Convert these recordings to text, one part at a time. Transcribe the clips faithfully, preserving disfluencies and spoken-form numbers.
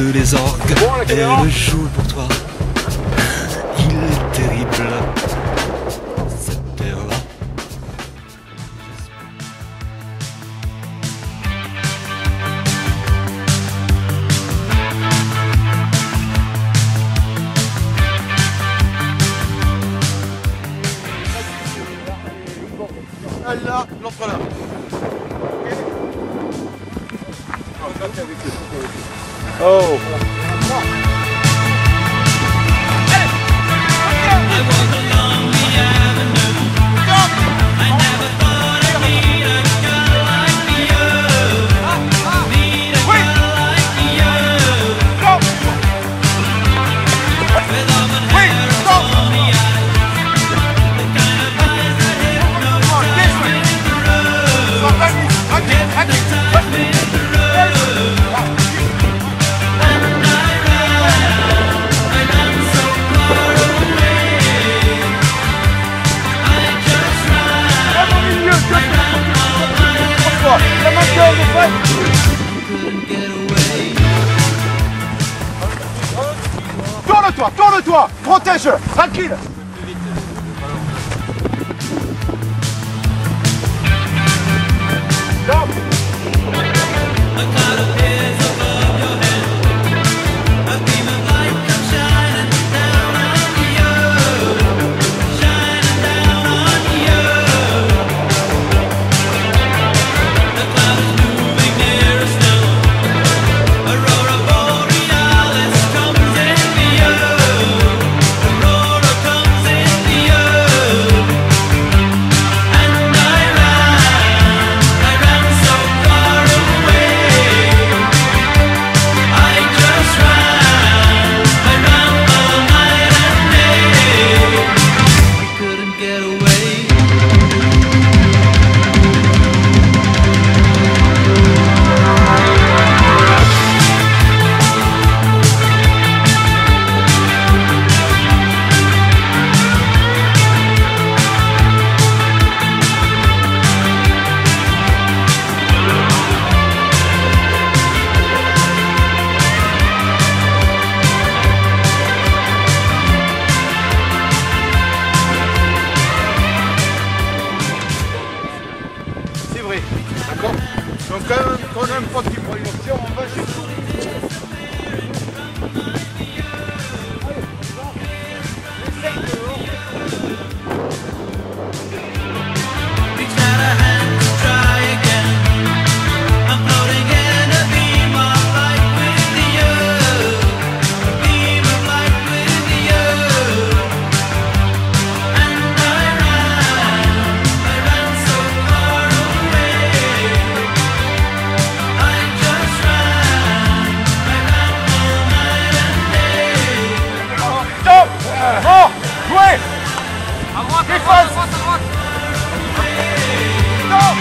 de les orgues et le joue pour toi. Il est terrible, cette terre-là. Là, l'autre là. Oh. Tourne-toi, tourne-toi, protège, tranquille. Stop. D'accord. Donc quand on a un pote qui prend une option, on va chez nous. Oh, jouez! À droite, à droite, à droite, à droite! Non!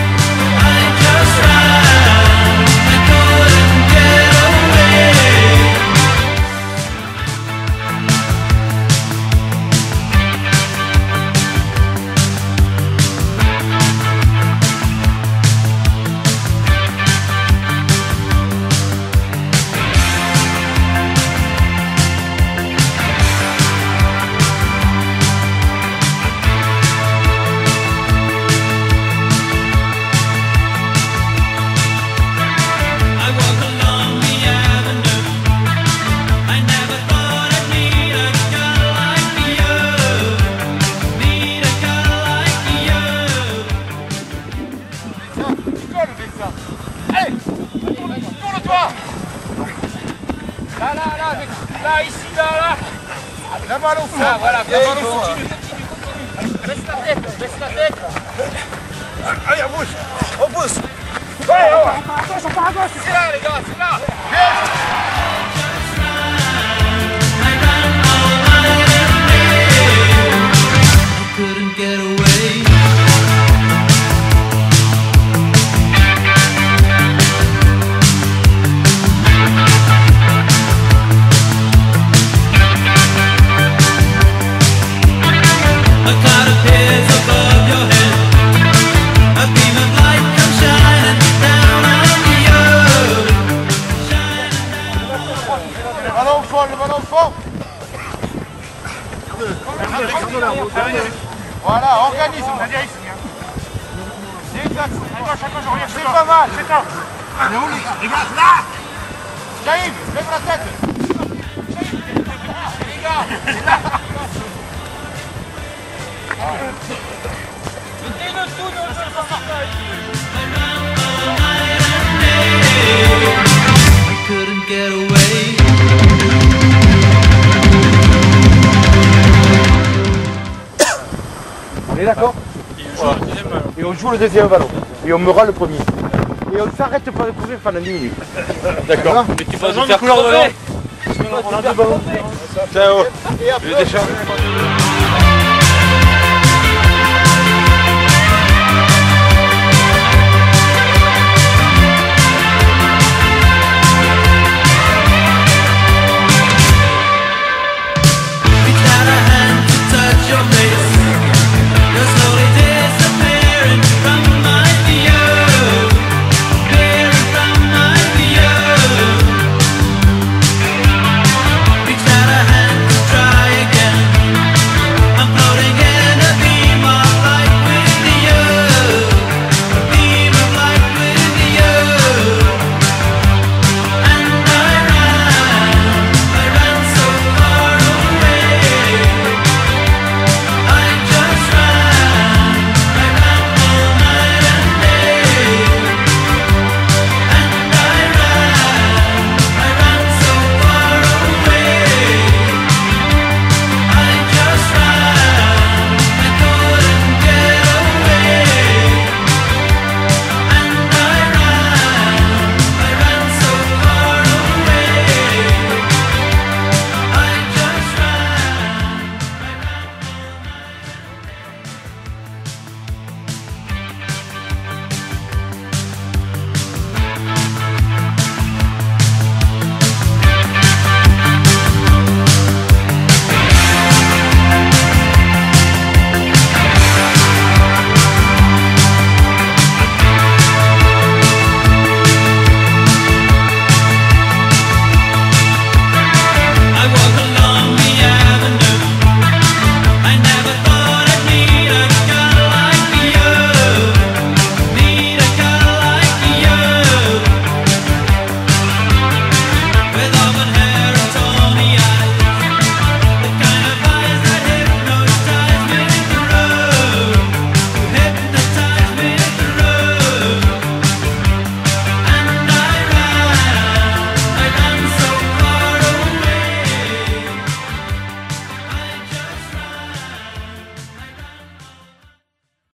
Là, là, là, avec... là, ici, là, là. La balle au fond. Ah, voilà, la balle au fond. Continue, continue, continue. Baisse la tête, baisse la tête. Allez, on bouge, on pousse. Ouais, on part à gauche, on part à gauche. C'est là, les gars, c'est là. Voilà, organise, on va dire ici. Exact, c'est pas mal, c'est ça. Regarde là. Jaïb, lève la tête. Les gars, mettez-le tout, nous ne sommes pas I couldn't get away. On est d'accord? Et on joue le deuxième ballon. Et on meura le premier. Et on ne s'arrête pas de courir pendant dix minutes. D'accord. Mais tu vas nous faire crever. Ciao. Et après,